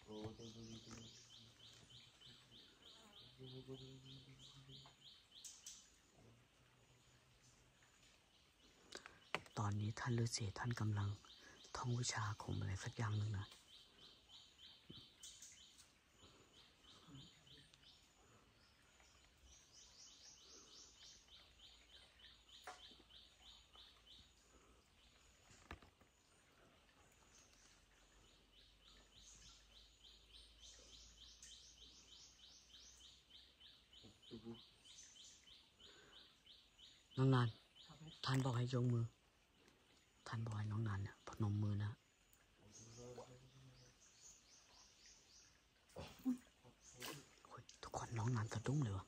ตอนนี้ท่านฤาษีท่านกำลังท่องวิชาอาคมอะไรสักอย่างหนึ่งนะน้องนันท่านบอกให้ยกมือท่านบอกให้น้องนันเนี่ยพนมมือนะทุกคนน้องนันสะดุ้งเลยวะ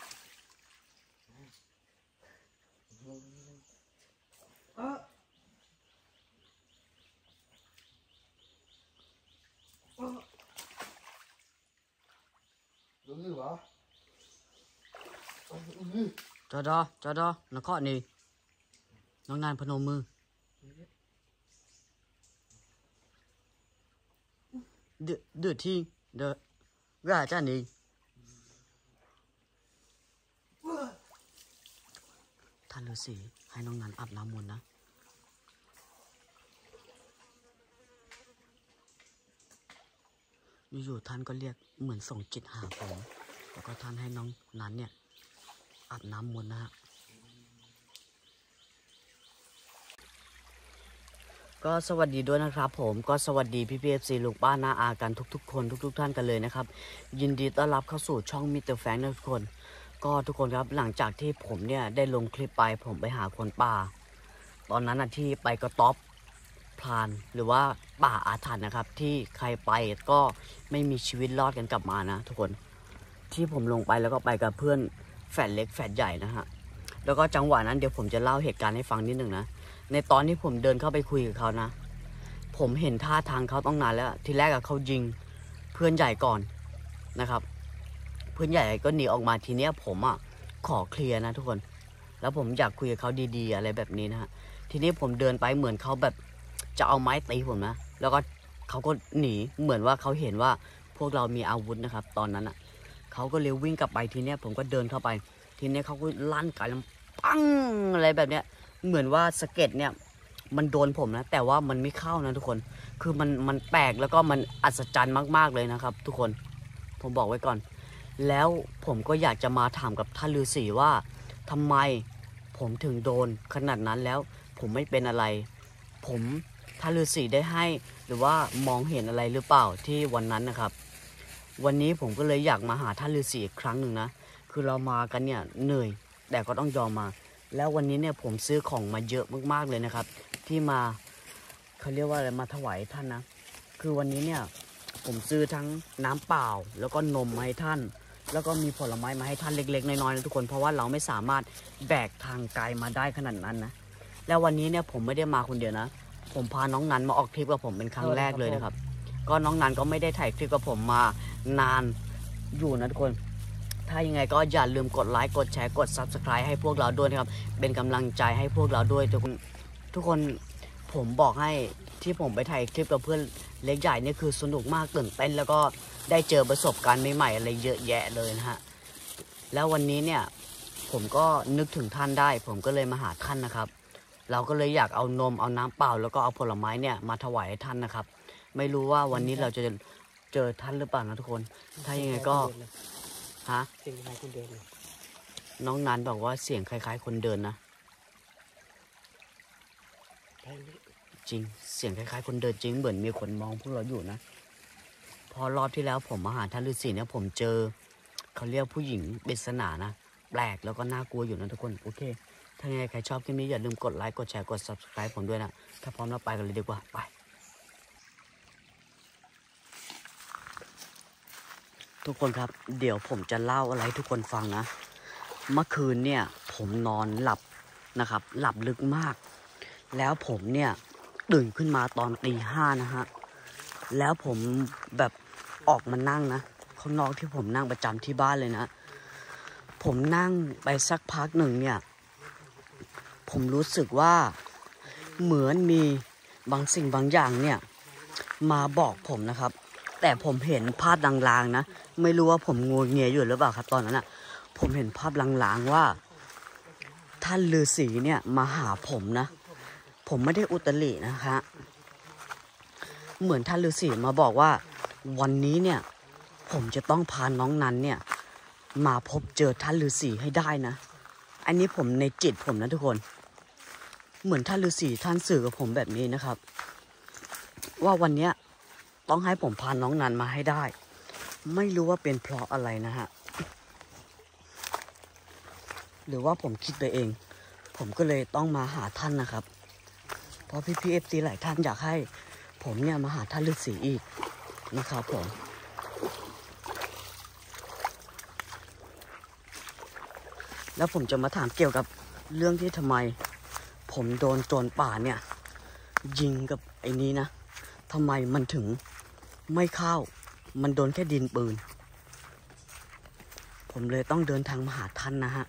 จอดนักข้อนี่น้องนานพนมมือเดือดที่เดือดว่าจ้านี่ท่านฤาษีให้น้องนันอาบน้ำมนต์นะอยู่ๆท่านก็เรียกเหมือนส่งจิตหาผมแล้วก็ท่านให้น้องนันเนี่ยอาบน้ำมนต์นะฮะก็สวัสดีด้วยนะครับผมก็สวัสดีพี่ๆ FC ลูกบ้านน้าอากันทุกๆคนทุกท่านกันเลยนะครับยินดีต้อนรับเข้าสู่ช่องมิสเตอร์แฟรงค์นะทุกคนก็ทุกคนครับหลังจากที่ผมเนี่ยได้ลงคลิปไปผมไปหาคนป่าตอนนั้นนะที่ไปกระต๊อบพรานหรือว่าป่าอาถรรพ์นะครับที่ใครไปก็ไม่มีชีวิตรอดกันกลับมานะทุกคนที่ผมลงไปแล้วก็ไปกับเพื่อนแฝดเล็กแฝดใหญ่นะฮะแล้วก็จังหวะนั้นเดี๋ยวผมจะเล่าเหตุการณ์ให้ฟังนิดหนึ่งนะในตอนที่ผมเดินเข้าไปคุยกับเขานะผมเห็นท่าทางเขาต้องนานแล้วทีแรกเขายิงเพื่อนใหญ่ก่อนนะครับเพื่อนใหญ่ก็หนีออกมาทีเนี้ยผมขอเคลียร์นะทุกคนแล้วผมอยากคุยกับเขาดีๆอะไรแบบนี้นะฮะทีนี้ผมเดินไปเหมือนเขาแบบจะเอาไม้ตีผมนะแล้วก็เขาก็หนีเหมือนว่าเขาเห็นว่าพวกเรามีอาวุธนะครับตอนนั้นเขาก็เลยวิ่งกลับไปทีเนี้ยผมก็เดินเข้าไปทีเนี้ยเขาก็ลั่นไกแล้วปังอะไรแบบเนี้ยเหมือนว่าสะเก็ดเนี่ยมันโดนผมนะแต่ว่ามันไม่เข้านะทุกคนคือมันแปลกแล้วก็มันอัศจรรย์มากๆเลยนะครับทุกคนผมบอกไว้ก่อนแล้วผมก็อยากจะมาถามกับท่านฤาษีว่าทำไมผมถึงโดนขนาดนั้นแล้วผมไม่เป็นอะไรผมท่านฤาษีได้ให้หรือว่ามองเห็นอะไรหรือเปล่าที่วันนั้นนะครับวันนี้ผมก็เลยอยากมาหาท่านฤาษีอีกครั้งหนึ่งนะคือเรามากันเนี่ยเหนื่อยแต่ก็ต้องยอมมาแล้ววันนี้เนี่ยผมซื้อของมาเยอะมากๆเลยนะครับที่มาเขาเรียกว่าอะไรมาถวายท่านนะคือวันนี้เนี่ยผมซื้อทั้งน้ำเปล่าแล้วก็นมมาให้ท่านแล้วก็มีผลไม้มาให้ท่านเล็กๆน้อยๆนะทุกคนเพราะว่าเราไม่สามารถแบกทางไกลมาได้ขนาดนั้นนะแล้ววันนี้เนี่ยผมไม่ได้มาคนเดียวนะผมพาน้องนันมาออกทริปกับผมเป็นครั้งแรกเลยนะครับก็น้องนันก็ไม่ได้ถ่ายคลิปกับผมมานานอยู่นะทุกคนถ้ายังไงก็อย่าลืมกดไลค์กดแชร์กด Subscribe ให้พวกเราด้วยนะครับเป็นกำลังใจให้พวกเราด้วยทุกคนผมบอกให้ที่ผมไปถ่ายคลิปกับเพื่อนเล็กใหญ่นี่คือสนุกมากตื่นเต้นแล้วก็ได้เจอประสบการณ์ใหม่ๆอะไรเยอะแยะเลยนะฮะแล้ววันนี้เนี่ยผมก็นึกถึงท่านได้ผมก็เลยมาหาท่านนะครับเราก็เลยอยากเอานมเอาน้ำเปล่าแล้วก็เอาผลไม้เนี่ยมาถวายให้ท่านนะครับไม่รู้ว่าวันนี้เราจะเจอท่านหรือเปล่านะทุกคนถ้ายังไงก็เสียงคล้ายคนเดินเลยน้องนันบอกว่าเสียงคล้ายๆคนเดินนะจริงเสียงคล้ายๆคนเดินจริงเหมือนมีคนมองพวกเราอยู่นะพอรอบที่แล้วผมมาหาท่านฤาษีเนี่ยผมเจอเขาเรียกผู้หญิงปริศนานะแปลกแล้วก็น่ากลัวอยู่นะทุกคนโอเคถ้าไงใครชอบคลิปนี้อย่าลืมกดไลค์กดแชร์กด Subscribe ผมด้วยนะถ้าพร้อมแล้วไปกันเลยดีกว่าไปทุกคนครับเดี๋ยวผมจะเล่าอะไรทุกคนฟังนะเมื่อคืนเนี่ยผมนอนหลับนะครับหลับลึกมากแล้วผมเนี่ยตื่นขึ้นมาตอนตี 5นะฮะแล้วผมแบบออกมานั่งนะข้างนอกที่ผมนั่งประจำที่บ้านเลยนะผมนั่งไปสักพักหนึ่งเนี่ยผมรู้สึกว่าเหมือนมีบางสิ่งบางอย่างเนี่ยมาบอกผมนะครับแต่ผมเห็นภาพลางๆนะไม่รู้ว่าผมงัวเงียอยู่หรือเปล่าครับตอนนั้นอ่ะผมเห็นภาพลางๆว่าท่านฤาษีเนี่ยมาหาผมนะผมไม่ได้อุตรินะคะเหมือนท่านฤาษีมาบอกว่าวันนี้เนี่ยผมจะต้องพาน้องนันเนี่ยมาพบเจอท่านฤาษีให้ได้นะอันนี้ผมในจิตผมนะทุกคนเหมือนท่านฤาษีท่านสื่อกับผมแบบนี้นะครับว่าวันเนี้ยต้องให้ผมพาน้องนันมาให้ได้ไม่รู้ว่าเป็นเพราะอะไรนะฮะหรือว่าผมคิดไปเองผมก็เลยต้องมาหาท่านนะครับเพราะพี่ๆ FC หลายท่านอยากให้ผมเนี่ยมาหาท่านฤาษีอีกนะครับผมแล้วผมจะมาถามเกี่ยวกับเรื่องที่ทำไมผมโดนโจรป่าเนี่ยยิงกับไอ้นี้นะทำไมมันถึงไม่เข้ามันโดนแค่ดินปืนผมเลยต้องเดินทางมาหาท่านนะฮะ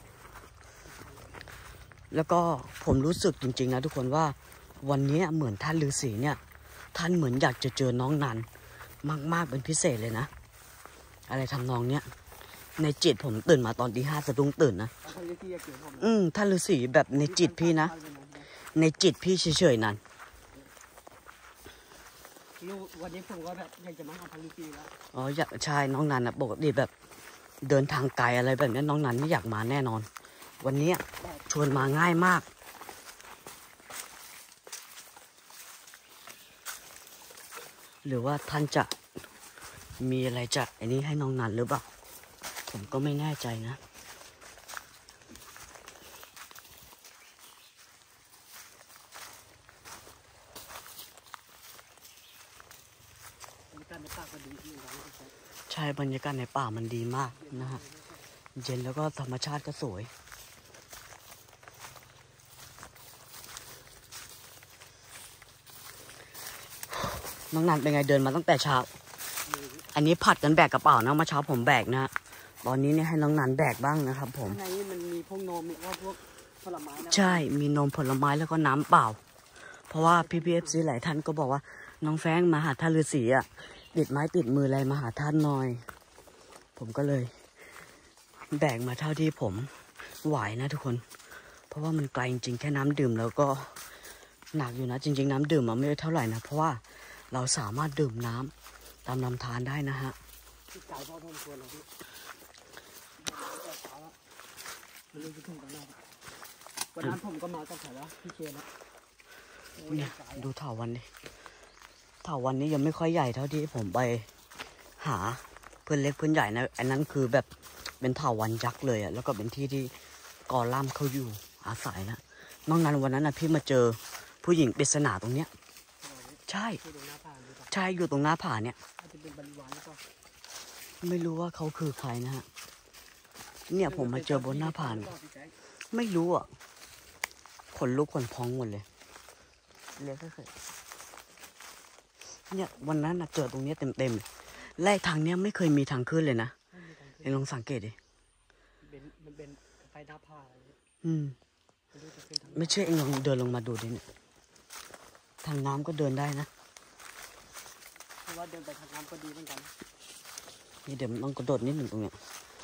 แล้วก็ผมรู้สึกจริงๆนะทุกคนว่าวันนี้เหมือนท่านฤาษีเนี่ยท่านเหมือนอยากจะเจอน้องนันมากๆเป็นพิเศษเลยนะอะไรทำนองเนี้ยในจิตผมตื่นมาตอนตี 5สะดุ้งตื่นนะท่านฤาษีแบบในจิตพี่นะในจิตพี่เฉยๆนั่นวันนี้ผมก็แบบอยากจะมาหาท่านฤาษีแล้วอ๋ออยากใช่น้องนันนะปกติแบบเดินทางไกลอะไรแบบนี้น้องนันไม่อยากมาแน่นอนวันนี้ชวนมาง่ายมากหรือว่าท่านจะมีอะไรจากอันนี้ให้น้องนันหรือเปล่าผมก็ไม่แน่ใจนะใช่บรรยากาศในป่ามันดีมากนะฮะเย็นแล้วก็ธรรมชาติก็สวยน้องนันเป็นไงเดินมาตั้งแต่เช้าอันนี้ผัดกันแบกกระเป๋านะเมื่อเช้าผมแบกนะฮะตอนนี้เนี่ยให้น้องนันแบกบ้างนะครับผมข้างในนี้มันมีพวกนมมีพวกผลไม้นะใช่มีนมผลไม้แล้วก็น้ำเปล่าเพราะว่าพี่หลายท่านก็บอกว่าน้องแฟงมาหาท่านฤาษีอ่ะติดไม้ติดมืออะไรมาหาท่านหน่อยผมก็เลยแบกมาเท่าที่ผมไหวนะทุกคนเพราะว่ามันไกลจริงๆแค่น้ำดื่มแล้วก็หนักอยู่นะจริงๆน้ำดื่มมันไม่ได้เท่าไหร่นะเพราะว่าเราสามารถดื่มน้ำตามลำธารได้นะฮะที่ไกลพอทนควรเลยพี่ไม่รู้จะถึงกันไหนวันนั้นผมก็มากับใครวะพี่เชนนะเนี่ยดูเถาวัลย์ดิเถาวัลย์นี้ยังไม่ค่อยใหญ่เท่าที่ผมไปหาเพื่อนเล็กเพื่อนใหญ่นะอันนั้นคือแบบเป็นเถาวัลย์ยักษ์เลยอ่ะแล้วก็เป็นที่ที่กอลัมน์เขาอยู่อาศัยนะนอกนั้นวันนั้นนะพี่มาเจอผู้หญิงปริศนาตรงเนี้ยใช่ใช่อยู่ตรงหน้าผาเนี่ยไม่รู้ว่าเขาคือใครนะฮะเนี่ยผมมาเจอบนหน้าผาไม่รู้อ่ะขนลุกขนพองหมดเลยเรียกก็เคยเนี่ยวันนั้นนะเจอตรงนี้เต็มๆไล่ทางเนี้ยไม่เคยมีทางขึ้นเลยนะเอ็งลองสังเกตดิมันเป็นไปหน้าผาไม่เชื่อเอ็งลองเดินลงมาดูดิเนี่ยทางน้ำก็เดินได้นะเพราะว่าเดินไปทางน้ำก็ดีเหมือนกันนี่เดี๋ยวต้องกระโดดนิดหนึ่งตรงเนี้ย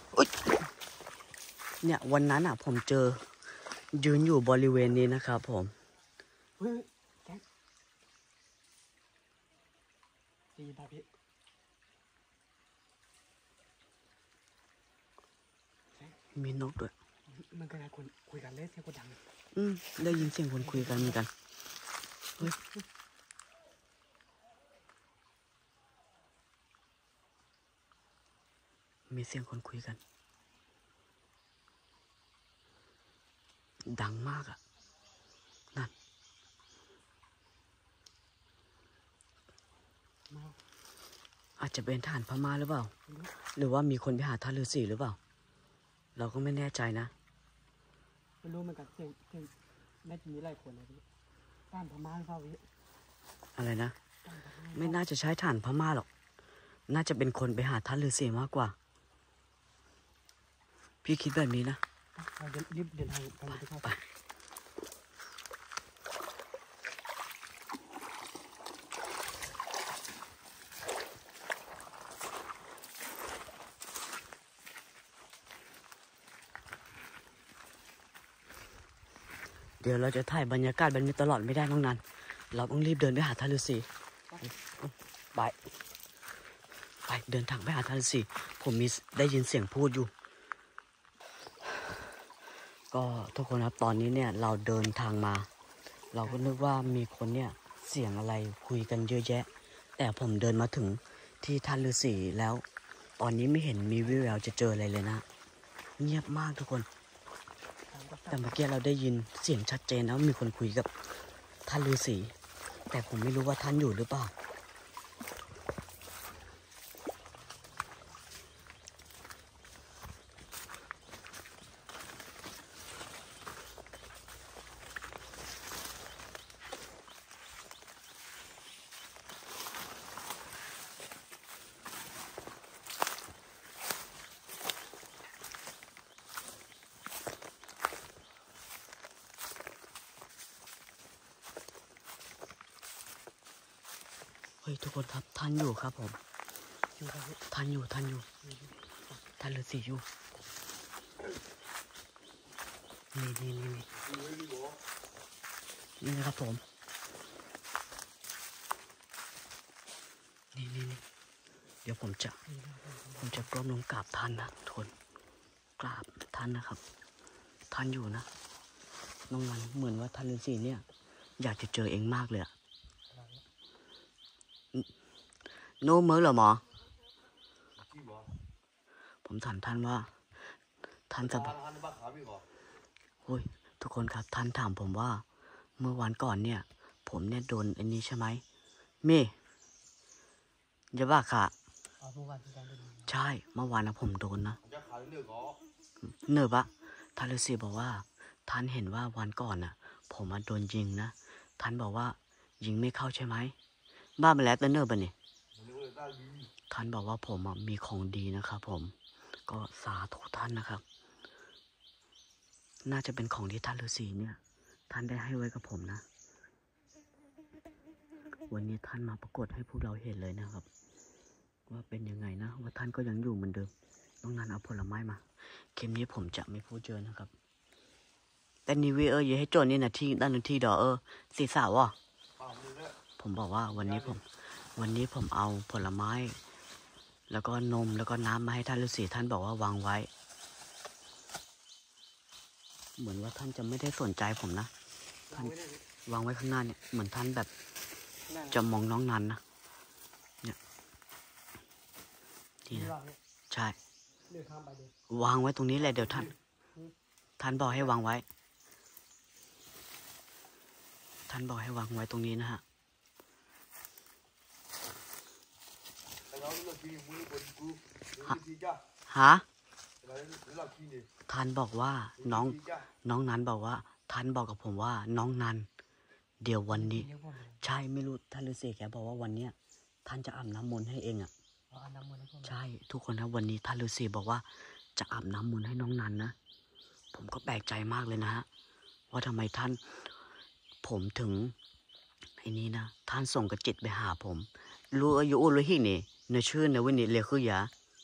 เนี่ยวันนั้นอ่ะผมเจอยืนอยู่บริเวณนี้นะครับผมดีป่ะพี่มีนกด้วยมันก็ได้คนคุยกันเลยเสียงคนดังได้ยินเสียงคนคุยกันเหมือนกันเฮ้ยมีเสียงคนคุยกันดังมากอ่ะนั่นอาจจะเป็นทหารพม่าหรือเปล่าหรือว่ามีคนไปหาท่านฤาษีหรือเปล่าเราก็ไม่แน่ใจนะไม่รู้เหมือนกันเสียงน่าจะมีหลายคนนะพี่ทหารพม่าหรือเปล่าพี่อะไรนะไม่น่าจะใช้ทหารพม่าหรอกน่าจะเป็นคนไปหาท่านฤาษีมากกว่าพี่คิดแบบนี้นะรีบเดินทางกันไปครับเดี๋ยวเราจะถ่ายบรรยากาศแบบนี้ตลอดไม่ได้น้องนันเราต้องรีบเดินไปหาท่านฤาษีไปไปเดินทางไปหาท่านฤาษีผมมีได้ยินเสียงพูดอยู่ก็ทุกคนครับตอนนี้เนี่ยเราเดินทางมาเราก็นึกว่ามีคนเนี่ยเสียงอะไรคุยกันเยอะแยะแต่ผมเดินมาถึงที่ท่านฤาษีแล้วตอนนี้ไม่เห็นมีวิแววจะเจออะไรเลยนะเงียบมากทุกคนแต่เมื่อกี้เราได้ยินเสียงชัดเจนแล้วมีคนคุยกับท่านฤาษีแต่ผมไม่รู้ว่าท่านอยู่หรือเปล่าเฮ้ยทุกคนครับท่านอยู่ครับผมท่านอยู่ท่านฤาษีอยู่นี่นะครับผมนี่เดี๋ยวผมจะก้มลงกราบท่านนะทุกคนกราบท่านนะครับท่านอยู่นะน้องมันเหมือนว่าท่านฤาษีเนี่ยอยากจะเจอเองมากเลยอะโน้มมือเหรอหมอผมถามท่านว่าท่านจะโอ้ยทุกคนครับท่านถามผมว่าเมื่อวันก่อนเนี่ยผมเนี่ยโดนอันนี้ใช่ไหมเม่อย่าบ้าค่ะใช่เมื่อวานนะผมโดนนะเนอะปะท่านฤาษีบอกว่าท่านเห็นว่าวันก่อนน่ะผมมาโดนยิงนะท่านบอกว่ายิงไม่เข้าใช่ไหมบ้าไปแล้วแต่เนอะปะเนี่ยท่านบอกว่าผมมีของดีนะครับผมก็สาธุท่านนะครับน่าจะเป็นของที่ท่านฤาษีเนี่ยท่านได้ให้ไว้กับผมนะวันนี้ท่านมาปรากฏให้พวกเราเห็นเลยนะครับว่าเป็นยังไงนะว่าท่านก็ยังอยู่เหมือนเดิมต้องงานเอาผลไม้มาเกมนี้ผมจะไม่พูดเยอะนะครับแต่นี่วีอย่าให้โจนนี่นะที่ด้านนึงที่ดอสีสาวผมบอกว่าวันนี้ผมเอาผลไม้แล้วก็นมแล้วก็น้ำมาให้ท่านฤาษีท่านบอกว่าวางไว้เหมือนว่าท่านจะไม่ได้สนใจผมนะท่านวางไว้ข้างหน้าเนี่ยเหมือนท่านแบบจะมองน้องนันนะเนี่ยนี่นะใช่วางไว้ตรงนี้แหละเดี๋ยวท่านบอกให้วางไว้ท่านบอกให้วางไว้ตรงนี้นะฮะฮะท่านบอกว่าน้องนันบอกว่าท่านบอกกับผมว่าน้องนันเดี๋ยววันนี้ใช่ไม่รู้ท่านฤาษีแกบอกว่าวันเนี้ยท่านจะอาบน้ำมนต์ให้เองอ่ะใช่ทุกคนนะวันนี้ท่านฤาษีบอกว่าจะอาบน้ำมนต์ให้น้องนันนะผมก็แปลกใจมากเลยนะฮะว่าทำไมผมถึงไอ้นี้นะท่านส่งกระจิตไปหาผมรู้อายุรู้หินี่ในชื่อในวันนี้เรียกคือยา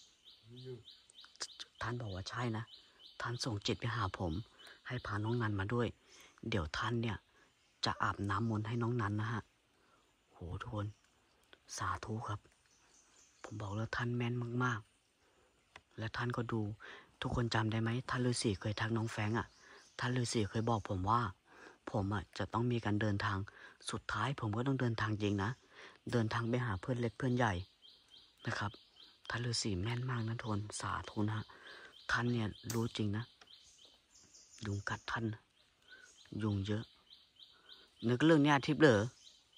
ท่านบอกว่าใช่นะท่านส่งจิตไปหาผมให้พาน้องนันมาด้วยเดี๋ยวท่านเนี่ยจะอาบน้ำมนต์ให้น้องนันนะฮะโหทุกคนสาธุครับผมบอกแล้วท่านแม่นมากๆและท่านก็ดูทุกคนจำได้ไหมท่านฤาษีเคยทักน้องแฟงอ่ะท่านฤาษีเคยบอกผมว่าผมจะต้องมีการเดินทางสุดท้ายผมก็ต้องเดินทางจริงนะเดินทางไปหาเพื่อนเล็กเพื่อนใหญ่นะครับท่านฤาษีแม่นมากนะทนสาธุนะท่านเนี่ยรู้จริงนะยุงกัดท่านยุงเยอะนึกเรื่องนี้ทิพย์เหรอ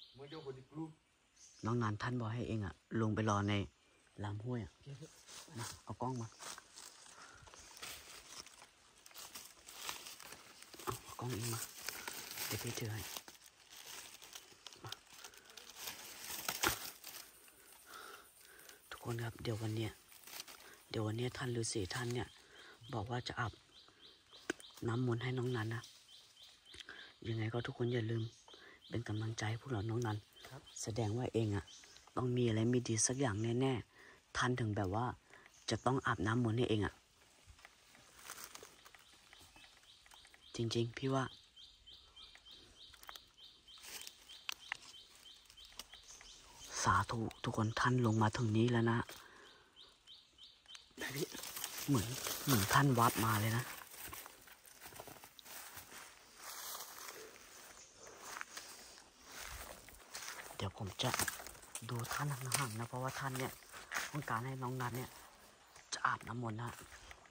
น้องนันท่านบอกให้เองลงไปรอในลำห้วยมาเอากล้องมาเอากล้องเองมาเดี๋ยวพี่ถือให้ทุกคนครับเดี๋ยววันเนี้ยท่านฤาษีท่านเนี่ยบอกว่าจะอาบน้ำมนต์ให้น้องนันนะยังไงก็ทุกคนอย่าลืมเป็นกำลังใจพวกเราน้องนันแสดงว่าเองต้องมีอะไรไม่ดีสักอย่างแน่ๆท่านถึงแบบว่าจะต้องอาบน้ำมนต์ให้เองจริงๆพี่ว่าสาธุทุกคนท่านลงมาถึงนี้แล้วนะเหมือนท่านวัดมาเลยนะเดี๋ยวผมจะดูท่านห่างๆนะเพราะว่าท่านเนี่ยต้องการให้น้องนัทเนี่ยจะอาบน้ำมนต์นะ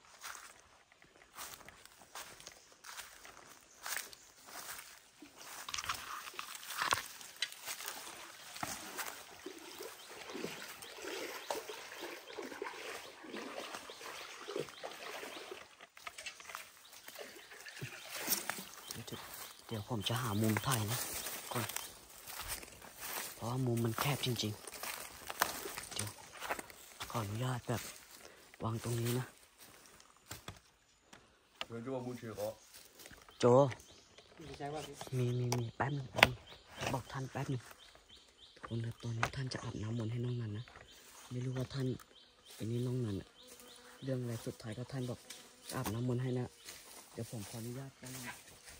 เดี๋ยวผมจะหามุมถ่ายนะก่อนเพราะว่ามุมมันแคบจริงๆเดี๋ยวขออนุญาตแบบวางตรงนี้นะโจไม่ใช่ว่าพี่มีแป๊บนึงบอกท่านแป๊บนึงคนครับตอนนี้ท่านจะอาบน้ำมนต์ให้น้องนันนะไม่รู้ว่าท่านอันนี้น้องนันอะเรื่องอะไรสุดท้ายก็ท่านบอกจะอาบน้ำมนต์ให้นะเดี๋ยวผมขออนุญาตแป๊บนึง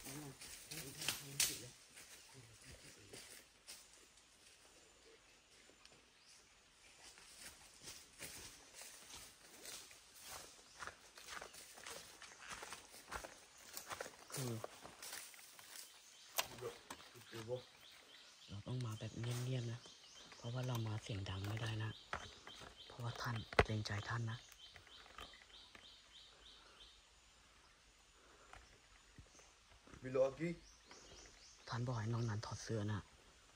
คือเราต้องมาแบบเงียบๆนะเพราะว่าเรามาเสียงดังไม่ได้นะเพราะว่าท่านเกรงใจท่านนะท่านบอกให้น้องนันถอดเสื้อนะ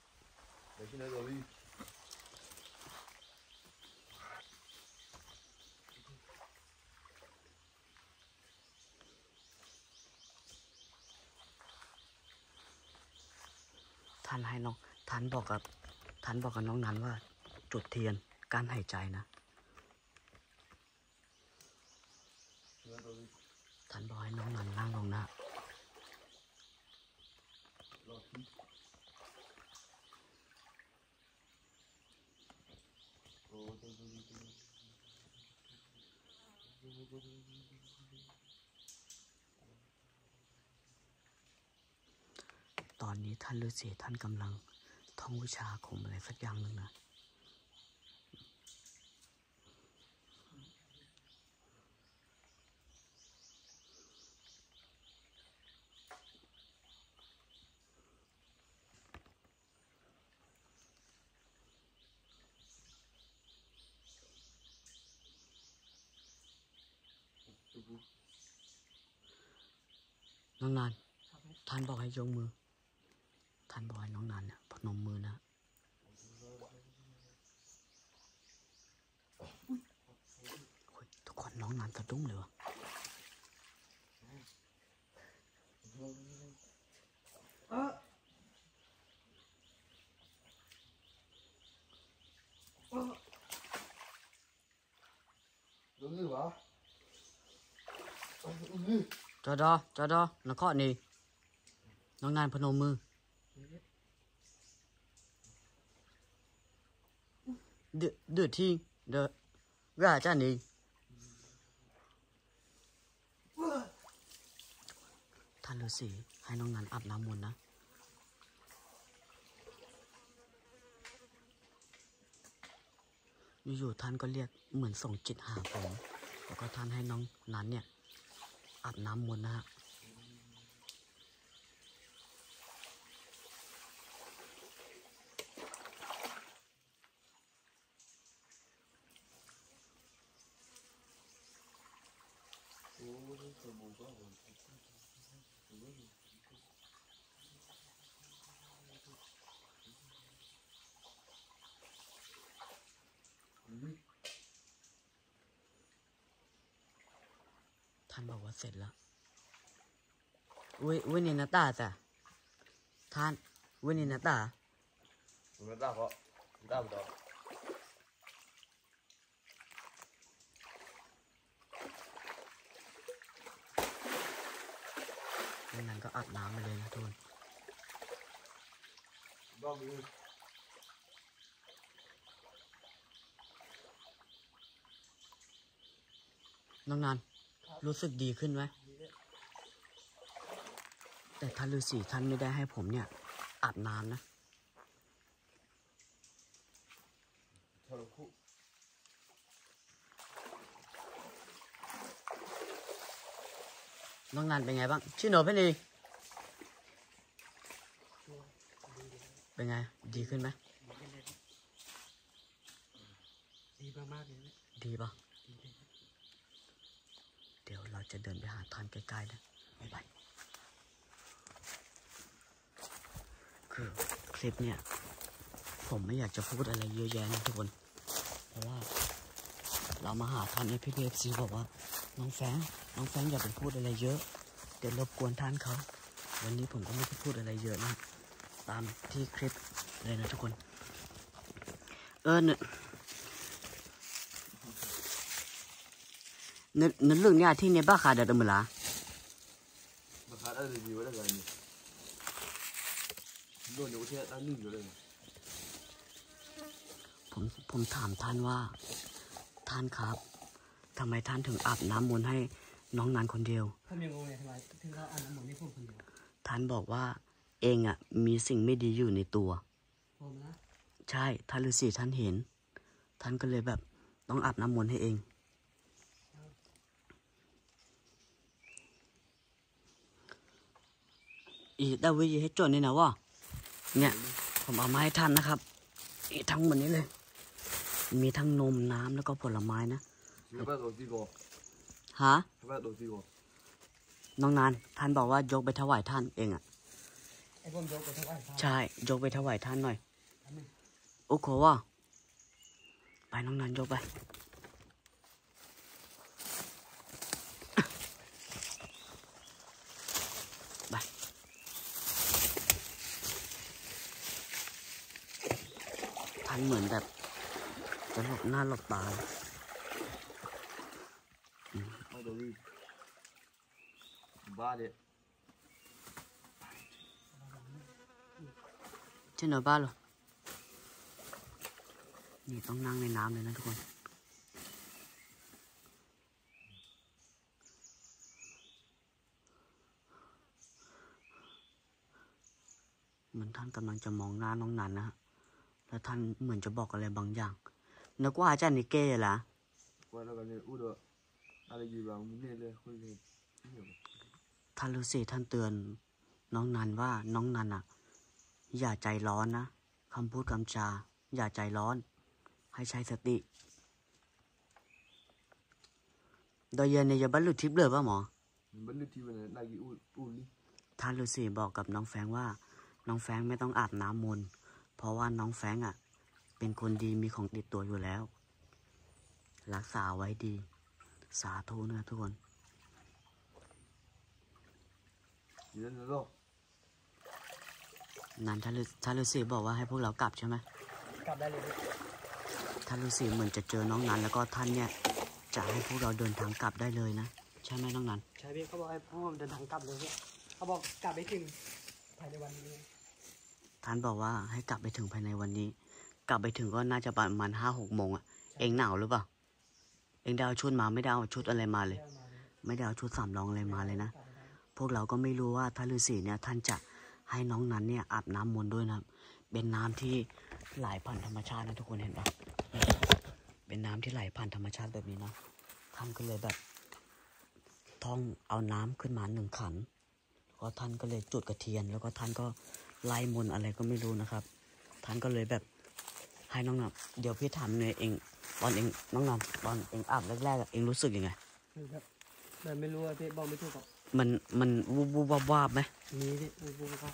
ท่านบอกกับน้องนันว่าจุดเทียนการหายใจนะท่านบอกให้น้องนันนั่งลงนะตอนนี้ท่านฤาษีท่านกำลังท่องวิชาอาคมอะไรสักอย่างหนึ่งนะน้องนันท่านบอกให้ยกมือท่านบอกให้น้องนันเนี่ยพนมมือนะทุกคนน้องนันสะดุ้งเลยวะจอดนักข้อนี่น้องนันพนมมือเดือดที่เดือดว่าจ้านี่ท่านฤาษีให้น้องนันอาบน้ำมนต์นะอยู่ๆท่านก็เรียกเหมือนส่งจิตหาผมแล้วก็ท่านให้น้องนันเนี่ยอาบน้ำมนต์นะฮะท่านบอกว่าเสร็จแล้ววินินาตาจ้ะท่านวินินาตาดังนั้นก็อาบน้ำไปเลยนะทุกคนน้องนันรู้สึกดีขึ้นไหมแต่ท่านฤาษีท่านไม่ได้ให้ผมเนี่ยอาบน้ำนะน้องนันเป็นไงบ้างชิโนเป็นดีเป็นไงดีขึ้นไหมดีมากๆเลยนะดีปะดีเลยเดี๋ยวเราจะเดินไปหาท่านใกล้ๆนะไปคือคลิปเนี่ยผมไม่อยากจะพูดอะไรเยอะแยะนะทุกคนเพราะว่าเรามาหาท่านในพี่ซีบอกว่าน้องแฟงอย่าไปพูดอะไรเยอะเดี๋ยวรบกวนท่านเขาวันนี้ผมก็ไม่ได้พูดอะไรเยอะนะตามที่คลิปเลยนะทุกคนนึกเรื่องเนี่ยที่เนี่ยบ้าขาดเดิมละบ้าขาดอะไรดีวะอะไรเนี่ยโดนอยู่ที่นั่นนิ่งอยู่เลยผมถามท่านว่าท่านครับทำไมท่านถึงอาบน้ำมนต์ให้น้องนันคนเดียวผมยังงงเลยทำไมถึงเขาอาบน้ำมนต์ให้ผมคนเดียวท่านบอกว่าเองอ่ะมีสิ่งไม่ดีอยู่ในตัวผมนะใช่ท่านฤาษีท่านเห็นท่านก็เลยแบบต้องอาบน้ำมนต์ให้เองอีดาวิให้จดนี่นะวะเนี่ยผมเอามาให้ท่านนะครับทั้งหมดนี้เลยมีทั้งนมน้ำแล้วก็ผลไม้นะฮะน้องนานท่านบอกว่ายกไปถวายท่านเองอ่ะไอ้ผมยกไปถวายท่านใช่ยกไปถวายท่านหน่อยโอ้โหวะไปน้องนานยกไปไปท่านเหมือนแบบจะหลบหน้าหลบตาไม่โดนบ้าเด็ดเช่นเดียวบ้านเหรอนี่ต้องนั่งในน้ำเลยนะทุกคนเหมือนท่านกำลังจะมองหน้าน้องนันนะฮะแล้วท่านเหมือนจะบอกอะไรบางอย่างนึกว่าอาจารย์นิเก้เหรอว่าแล้วกันเนี่ยอู้ดอะไรอยู่บ้างมึงเนี่ยเลยคุยเลยท่านฤาษีท่านเตือนน้องนันว่าน้องนันอ่ะอย่าใจร้อนนะคำพูดคำจาอย่าใจร้อนให้ใช้สติโดยเย็นในยาบรรลุทิพย์เลยป่ะหมอบรรลุทิพย์เนี่ยนายอู้นี่ท่านฤาษีบอกกับน้องแฟงว่าน้องแฟงไม่ต้องอาบน้ำมนต์เพราะว่าน้องแฟงอ่ะเป็นคนดีมีของติดตัวอยู่แล้วรักษาไว้ดีสาธุนะทุกคนนั่นหรอนั้นท่านฤาษีบอกว่าให้พวกเรากลับใช่ไหมกลับได้เลยท่านฤาษีเหมือนจะเจอน้องนันแล้วก็ท่านเนี่ยจะให้พวกเราเดินทางกลับได้เลยนะใช่ไหมน้องนันใช่พี่เขาบอกให้พวกผมเดินทางกลับเลยพี่เขาบอกกลับไปถึงภายในวันนี้ท่านบอกว่าให้กลับไปถึงภายในวันนี้กลับไปถึงก็น่าจะประมาณ5-6 โมงอ่ะเองหนาวหรือเปล่าเองได้เอาชุดมาไม่ได้เอาชุดอะไรมาเลยไม่ได้เอาชุด3 รองอะไรมาเลยนะพวกเราก็ไม่รู้ว่าท่านฤาษีเนี่ยท่านจะให้น้องนั้นเนี่ยอาบน้ำมนต์ด้วยนะเป็นน้ำที่ไหลผ่านธรรมชาตินะทุกคนเห็นปะเป็นน้ำที่ไหลผ่านธรรมชาติแบบนี้นะท่านก็เลยแบบท่องเอาน้ำขึ้นมา1 ขันก็ท่านก็เลยจุดกระเทียนแล้วก็ท่านก็ไล่มนต์อะไรก็ไม่รู้นะครับท่านก็เลยแบบให้น้องนับเดี๋ยวพี่ถามเนี่ยเองตอนเองน้องนับตอนเองอาบแรกๆเองรู้สึกยังไงแบบไม่รู้อะพี่บอกไม่ถูกหรอกมันวูบวาบไหมมีพี่วูบครับ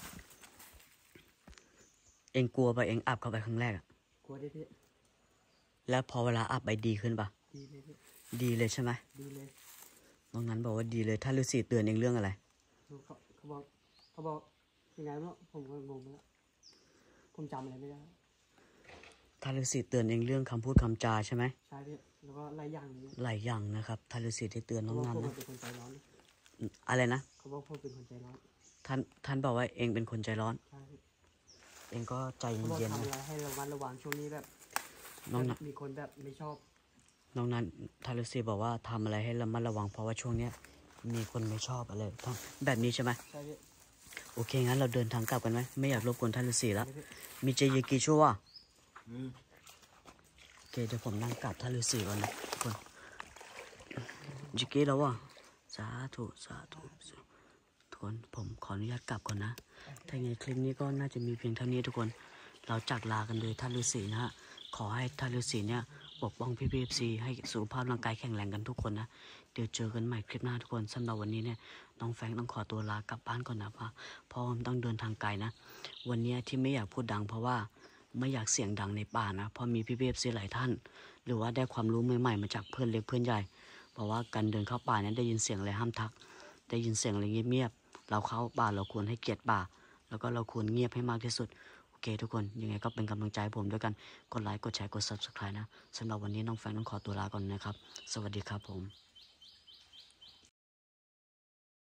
เองกลัวปะเองอาบเข้าไปครั้งแรกอะกลัวดิพี่แล้วพอเวลาอาบไปดีขึ้นปะดีเลยพี่ดีเลยใช่ไหมดีเลยน้องนั้นบอกว่าดีเลยถ้าฤาษีเตือนเองเรื่องอะไรเขาบอกยังไงไม่รู้ผมก็งงไปแล้วผมจำอะไรไม่ได้ถ้าฤาษีเตือนเองเรื่องคำพูดคำจาใช่ไหมใช่พี่แล้วก็หลายอย่างนี้หลายอย่างนะครับถ้าฤาษีได้เตือนน้องนั้นนะเป็นคนใจร้อนอะไรนะเขาบอกผมเป็นคนใจร้อนท่านบอกว่าเองเป็นคนใจร้อนใช่เองก็ใจเย็นๆนะให้ระวังช่วงนี้แบบน้องนั้นมีคนแบบไม่ชอบน้องนั้นท่านฤาษีบอกว่าทำอะไรให้ระมัดระวังเพราะว่าช่วงเนี้ยมีคนไม่ชอบอะไรแบบนี้ใช่ไหมใช่พี่โอเคงั้นเราเดินทางกลับกันไหมไม่อยากรบกวนท่านฤาษีแล้วมีใจเยกี่ชั่วโอเคเดี๋ยวผมนั่งกราบท่านฤาษีก่อนนะทุกคนจิกกี้แล้วอ่ะสาธุสาธุทุกคนผมขออนุญาตกลับก่อนนะถ้าไงคลิปนี้ก็น่าจะมีเพียงเท่านี้ทุกคนเราจากลากันเลยท่านฤาษีนะฮะขอให้ท่านฤาษีเนี่ยปกป้องพี่พีเอฟซีให้สุขภาพร่างกายแข็งแรงกันทุกคนนะเดี๋ยวเจอกันใหม่คลิปหน้าทุกคนสำหรับวันนี้เนี่ยน้องแฟรงค์ต้องขอตัวลากลับบ้านก่อนนะเพราะผมต้องเดินทางไกลนะวันนี้ที่ไม่อยากพูดดังเพราะว่าไม่อยากเสียงดังในป่านะเพราะมีพี่พีเอฟซีหลายท่านหรือว่าได้ความรู้ใหม่ๆมาจากเพื่อนเล็กเพื่อนใหญ่เพราะว่าการเดินเข้าป่าเนี่ยได้ยินเสียงอะไรห้ามทักได้ยินเสียงอะไรเงียบๆเราเข้าป่าเราควรให้เกียรติป่าแล้วก็เราควรเงียบให้มากที่สุดโอเคทุกคนยังไงก็เป็นกำลังใจให้ผมด้วยกันกดไลค์กดแชร์กด Subscribe นะสำหรับวันนี้น้องแฟรงค์ต้องขอตัวลาก่อนนะครับสวัสดีครับผม